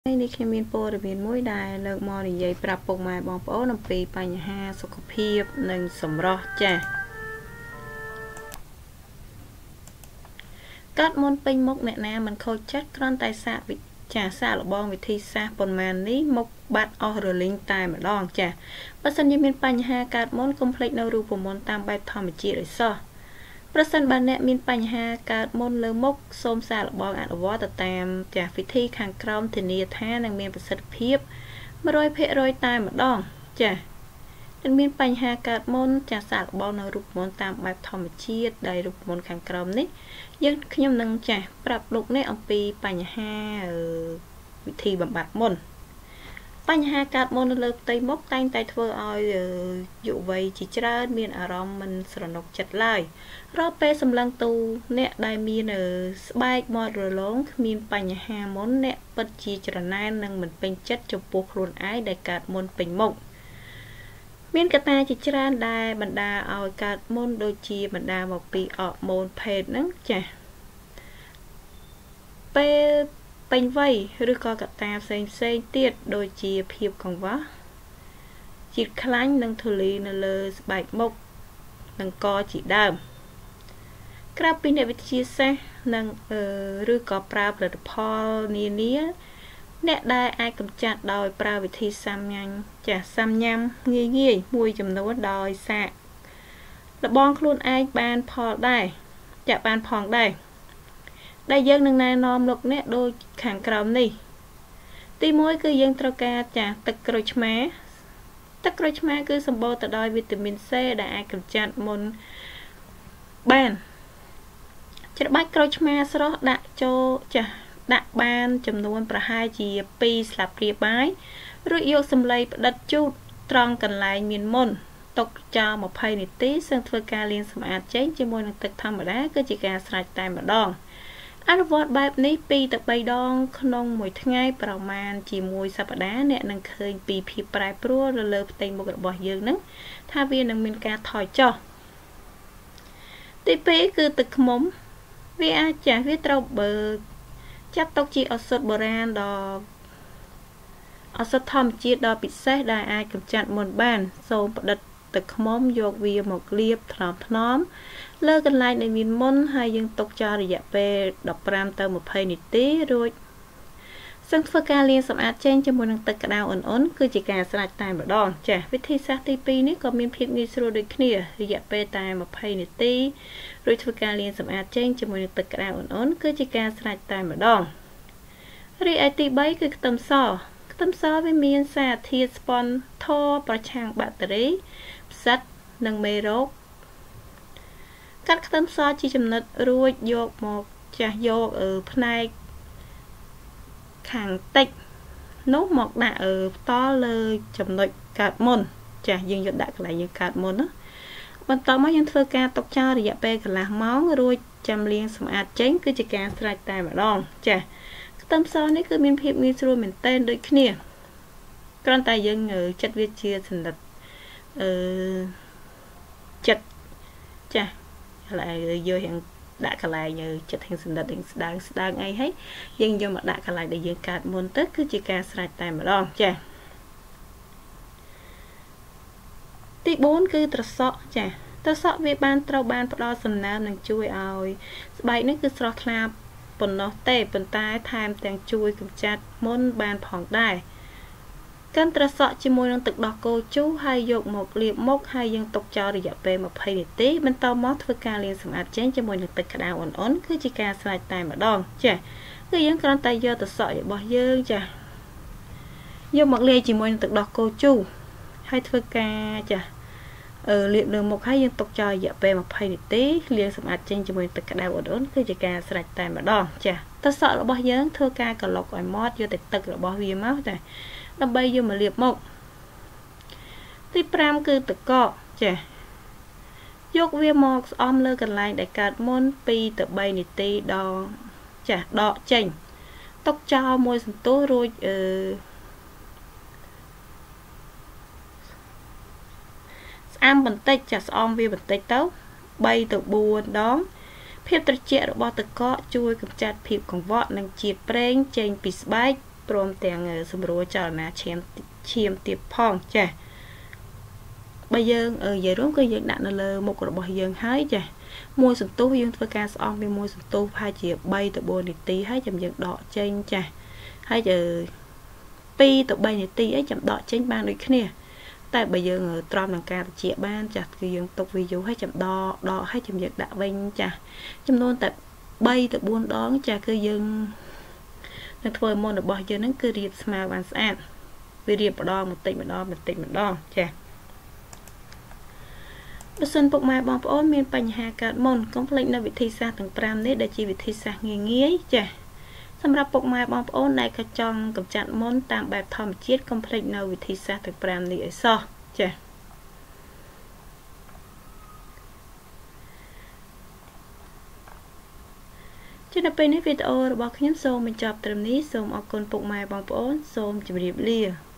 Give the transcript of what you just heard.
នេះខ្ញុំមានព័ត៌មានមួយដែលលើកមកនិយាយប្រាប់ពុកម៉ែបងប្អូនអំពីបញ្ហាសុខភាពនិងសម្រស់ចាស់កាត់មុនពេញមុខអ្នកណាមិនខូចចិត្តគ្រាន់តែសាកល្បងវិធីសាស្ត្រប៉ុន្មាននេះមុខបាត់អស់រលីងតែម្ដងចាស់បើសិនជាមានបញ្ហាកាត់មុនកុំភ្លេចនៅរូបមន្តតាមបែបធម្មជាតិឲ្យសោះប្រសិនបើអ្នកមានបញ្ហាកើតមុនលើមុខសូមសាកល្បងអនុវត្តទៅតាមវិធីខាងក្រោមធានាថានឹងមានប្រសិទ្ធភាព 100% តែម្ដងចា៎នឹងមានបញ្ហាកើតមុនសាកល្បងនៅរូបមន្តតាមបែបធម្មជាតិដែលរូបមន្តខាងក្រោមនេះខ្ញុំនឹងប្រាប់លោកអ្នកអំពីបញ្ហាវិធីបំបត្តិមុនបញ្ហាកើតមុននៅលើផ្ទៃមុខតែងតែធ្វើឲ្យយុវវ័យជាច្រើនមានអារម្មណ៍មិនស្រណុកចិត្តឡើយរាល់ពេលសម្លឹងទូអ្នកដែលមានស្បែកមាត់រលោងគ្មានបញ្ហាមុនអ្នកពិតជាច្រណែននិងមិនពេញចិត្តចំពោះខ្លួនឯងដែលកើតមុនពេញមុខមានកត្តាជាច្រើនដែលបណ្ដាលឲ្យកើតមុនដូចជាបណ្ដាលមកពីអរម៉ូនភេទហ្នឹងចា៎ពេលពេញវ័យឬក៏កត្តាផ្សេងទៀតដូចជាភាពកង្វះជាតិខ្លាញ់និងធូលីនៅលើស្បែកមុខនិងកជាដើមក្រៅពីអ្នកវិទ្យាសាស្ត្រនិងឬក៏ប្រើផលិតផលនានាអ្នកដែលអាចកម្ចាត់ដោយប្រើវិធីសាមញ្ញងាយមួយចំនួនដោយសាកល្បងខ្លួនឯងបានផលដែរបានផងដែរដែលយើងនឹងណែនាំលោកអ្នកដូចខាងក្រោមនេះទី1គឺយើងត្រូវការទឹកក្រូចឆ្មាទឹកក្រូចឆ្មាគឺសម្បូរទៅដោយវីតាមីន C ដែលអាចកម្ចាត់មុនបានច្របាច់ក្រូចឆ្មាស្រស់ដាក់ចូលដាក់បានចំនួនប្រហែលជា2ស្លាបព្រាបាយរួចយកសម្លៃផ្ដិតជូតត្រង់កន្លែងមានមុនទុកចោល20នាទីសឹងធ្វើការលាងសម្អាតចេញជាមួយនឹងទឹកធម្មតាគឺជាការស្រេចតែម្ដងអនុវត្តបែបនេះ2ទៅ3ដងក្នុងមួយថ្ងៃប្រមាណជាមួយសប្តាហ៍អ្នកនឹងឃើញពីភាពប្រែប្រួលនៅលើផ្ទៃមុខរបស់យើងនឹងថាវានឹងមានការថយចុះទី2គឺទឹកឃ្មុំវាត្រូវបើចាត់ទុកជាឱសថបុរាណឱសថធម្មជាតិដ៏ពិសេសដែលអាចកម្ចាត់មុនបានសូមផ្ដិតទឹកឃ្មុំយកវាមកលាបថ្នមលើកន្លែងដែលមានមុនហើយយើងទុកចោលរយៈពេល15ទៅ20នាទីរួចសឹងធ្វើការលាងសម្អាតចេញជាមួយនឹងទឹកក្តៅអ៊ុនៗគឺជាការស្រេចតែម្ដងវិធីសាស្ត្រទី2នេះក៏មានភាពងាយស្រួលដូចគ្នារយៈពេលតែ20នាទីរួចធ្វើការលាងសម្អាតចេញជាមួយនឹងទឹកក្តៅអ៊ុនៗគឺជាការស្រេចតែម្ដងរីឯទី3គឺខ្ទឹមសវាមានសារធាតុស្ប៉ុនធរប្រឆាំងបាក់តេរីផ្សិតនិងមេរោគកាត់ខ្ទឹមសជាចំណិតរួចយកមកយកផ្នែកខាងតិចនោះមកដាក់ផ្ទាល់លើចំណុចកើតមុនយើងយកដាក់កន្លែងយើងកើតមុនណាបន្ទាប់មកយើងធ្វើការទុកចោលរយៈពេលកន្លះម៉ោងរួចចាំលាងសម្អាតចេញគឺជាការស្រេចតែម្ដងខ្ទឹមសនេះគឺមានភាពងាយស្រួលមែនទែនដូចគ្នាគ្រាន់តែយើងចិត្តវាជាសន្លឹកចិត្តឥឡូវយកយ៉ាងដាក់កន្លែងចិត្តទាំងសន្លឹកទាំងស្ដើងអីហើយយើងយកមកដាក់កន្លែងដែលយើងកាត់មុនទៅគឺជាការស្រេចតែម្ដងទី4គឺត្រសក់ត្រសក់វាត្រូវបានផ្ដល់សំណើមនិងជួយឲ្យស្បែកនេះគឺស្រស់ថ្លាប៉ុណ្ណោះទេប៉ុន្តែថែមទាំងជួយកម្ចាត់មុនបានផងដែរកាន់ត្រសក់ជាមួយនឹងទឹកដោះគោជូរហើយយកមកលាបមុខហើយយើងទុកចោលរយៈពេល20នាទីបន្តមកធ្វើការលាងសម្អាតចេញជាមួយនឹងទឹកក្តៅអ៊ុនៗគឺជាការស្រេចតែម្ដងគឺយើងគ្រាន់តែយកត្រសក់របស់យើងយកមកលាយជាមួយនឹងទឹកដោះគោជូរហើយធ្វើការលាបលើមុខហើយយើងទុកចោលរយៈពេល20នាទីលាងសម្អាតចេញជាមួយទឹកក្តៅអ៊ុនៗគឺជាការស្រេចតែម្ដងត្រសក់របស់យើងធ្វើការកឡុកឲ្យម៉ត់យកតែទឹករបស់វាមកដើម្បីយកមកលាបមុខទី5គឺទឹកកកយកវាមកស្អំលើកន្លែងដែលកើតមុន2ទៅ3នាទីដកចេញទុកចោលមួយសន្ទុះរួចស្អាមបន្តិចស្អំវាបន្តិចទៅ3ទៅ4ដងភាពត្រជាក់របស់ទឹកកកជួយកម្ចាត់ភាពកង្វក់និងជាតិប្រេងចេញពីស្បែកព្រមទាំងសម្រួលចលនាឈាមទៀតផងចាបើយើងនិយាយរួមគឺយើងដាក់នៅលើមុខរបស់យើងហើយចាមួយសន្ទុះយើងធ្វើការស្អប់វាមួយសន្ទុះប្រហែលជា3ទៅ4នាទីហើយចាំយើងដកចេញចាហើយ2ទៅ3នាទីអីចាំដកចេញបានដូចគ្នាតែបើយើងទ្រាំនឹងការត្រជាក់បានចាគឺយើងទុកវាយូរហើយចាំដកហើយចាំយើងដាក់វិញចាចំនួនតែ3ទៅ4ដងចាគឺយើងនឹងធ្វើមុនរបស់យើងហ្នឹងគឺរៀបស្មើបានស្អាតវារៀបម្ដងបន្តិចម្ដងចាបើសិនពុកម៉ែបងប្អូនមានបញ្ហាកើតមុនកុំភ្លេចនៅវិធីសាស្ត្រទាំង5នេះដែលជាវិធីសាស្ត្រងាយចាសម្រាប់ពុកម៉ែបងប្អូនដែលក៏ចង់កម្ចាត់មុនតាមបែបធម្មជាតិកុំភ្លេចនៅវិធីសាស្ត្រទាំង5នេះឲ្យសោះចានៅពេលនេះវីដេអូរបស់ខ្ញុំសូមបញ្ចប់ត្រឹមនេះសូមអរគុណពុកម៉ែបងប្អូនសូមជម្រាបលា